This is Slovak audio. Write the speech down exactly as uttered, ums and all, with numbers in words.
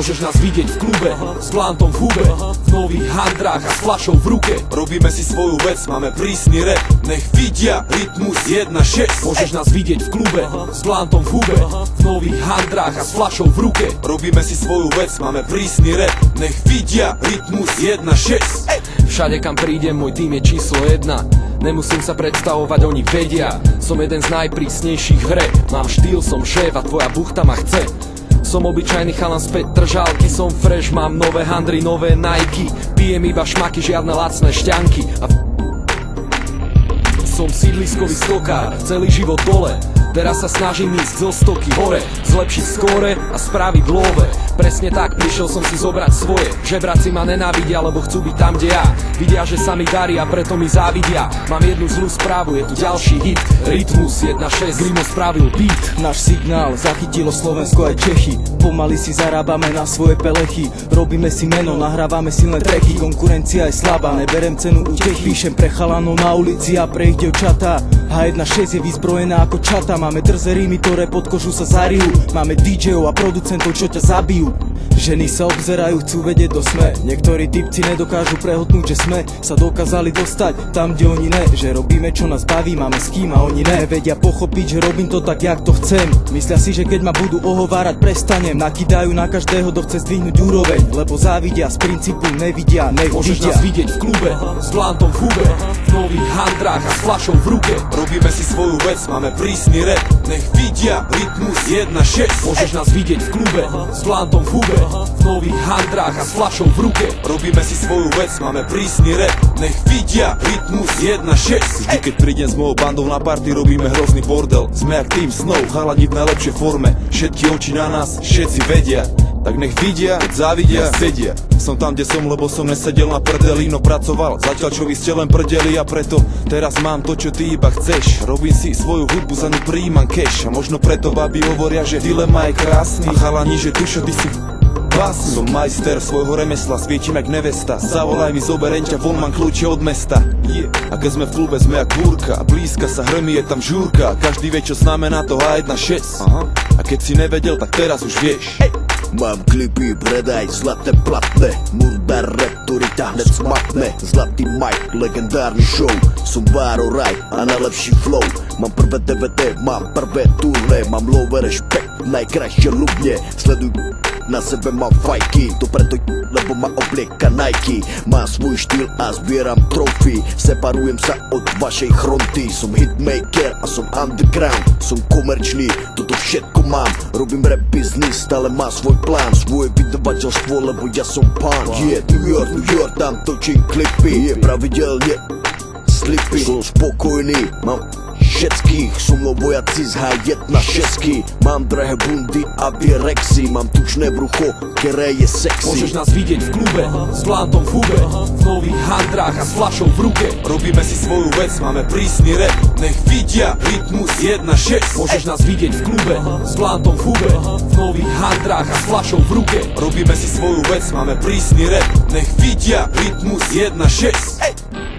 Môžeš nás vidieť v klube, s plantom v hube, v nových handrách a s fľašou v ruke. Robíme si svoju vec, máme prísny rap, nech vidia rytmus jedna šesť. Môžeš nás vidieť v klube, s plantom v hube, v nových handrách a s fľašou v ruke. Robíme si svoju vec, máme prísny rap, nech vidia rytmus jedna šesť. Všade kam prídem, môj tým je číslo jedna. Nemusím sa predstavovať, oni vedia. Som jeden z najprísnejších v hre. Mám štýl, som šéf a tvoja buchta ma chce. Som obyčajný chalan z Petržalky, som fresh, mám nové handry, nové Nike. Pijem iba šmaky, žiadne lacné šťanky. A som sídliskový stokár, celý život dole. Teraz sa snažím ísť zo stoky hore, zlepšiť skóre a spraviť love. Presne tak, prišiel som si zobrať svoje. Žebraci ma nenávidia, lebo chcú byť tam, kde ja. Vidia, že sa mi darí a preto mi závidia. Mám jednu zlú správu, je tu ďalší hit. Rytmus jedna šesť, Grimo spravil beat. Náš signál zachytilo Slovensko aj Čechy. Pomaly si zarábame na svoje pelechy. Robíme si meno, nahrávame silné tracky. Konkurencia je slabá, neberem cenu útechy. Píšem pre chalanov na ulici a pre ich devčatá. há jedna šesť je vyzbrojená ako čata. Máme drze rímy, ktoré pod kožu sa zarijú. Máme dí džejov a producentov, čo ťa zabijú. Ženy sa obzerajú, chcú vedieť, kto sme. Niektorí typci nedokážu prehodnúť, že sme sa dokázali dostať tam, kde oni ne. Že robíme, čo nás baví, máme s kým a oni ne. Vedia pochopiť, že robím to tak, jak to chcem. Myslia si, že keď ma budú ohovárať, prestanem. Nakydajú na každého, kto chce zdvihnúť úroveň. Lebo závidia, z princípu nevidia, nech Môžeš vidia. nás vidieť v klube, s plantom v hube, v nových handrách a s fľašou v ruke. Robíme si svoju vec, máme prísny rap, nech vidia rytmus jedna šesť. Môžeš nás vidieť v klube, s plantom v hube, v nových handrách a s fľašou v ruke. Robíme si svoju vec, máme prísny rap, nech vidia rytmus jedna šesť. Vždy keď prídem s mojou bandou na party, robíme hrozný bordel. Sme jak tým Snow, chalani v najlepšej forme. Všetky oči na nás, všetci vedia. Tak nech vidia, keď závidia, sedia. Som tam, kde som, lebo som nesedel na prdeli, no pracoval. Zatiaľ čo vy ste len prdeli a preto teraz mám to, čo ty iba chceš. Robím si svoju hudbu, za ňu prijímam cash. A možno preto babi hovoria, že dilema je krásny. A chalani, že tušo, ty si básny. Som majster svojho remesla, svietim jak nevesta. Zavolaj mi, zoberem ťa, von mám kľúče od mesta. Yeah. A keď sme v klube, sme jak búrka. Blízka sa hrmi, je tam žúrka. Každý vie, čo znamená to há jedna šesť. Aha. A keď si nevedel, tak teraz už vieš. Hey. Mám klipy, predaj, zlaté platné. Murdar rap, ktorý ťa hned smatne. Zlatý Mike, legendárny show. Som Váro Raj a najlepší flow. Mám prvé dé vé dé, mám prvé turné. Mám lover rešpekt, najkrajšie ľubne. Sleduj, na sebe mám fajky. To preto, lebo ma oblieka Nike. Mám svoj štýl a zbieram trofy. Separujem sa od vašej chronty. Som hitmaker a som underground. Som komerčný, toto všetko mám. Robím rap business, stále má svoj plán. Svoje vydavateľstvo, lebo ja som pán. Yeah, New York, New York, tam točím klipy. Je pravidelne slipy. Som spokojný, mám všetkých. Som mnou vojaci z há jedna šesť. Mám drahé bundy a Virexy. Mám tučné brucho, ktoré je sexy. Môžeš nás vidieť v klube, s plantom v hube, v nových handrách a s fľašou v ruke. Robíme si svoju vec, máme prísny rap, nech vidia rytmus jedna šesť. Môžeš nás vidieť v klube, s plantom v hube, v nových handrách a s fľašou v ruke. Robíme si svoju vec, máme prísny rap, nech vidia rytmus jedna šesť.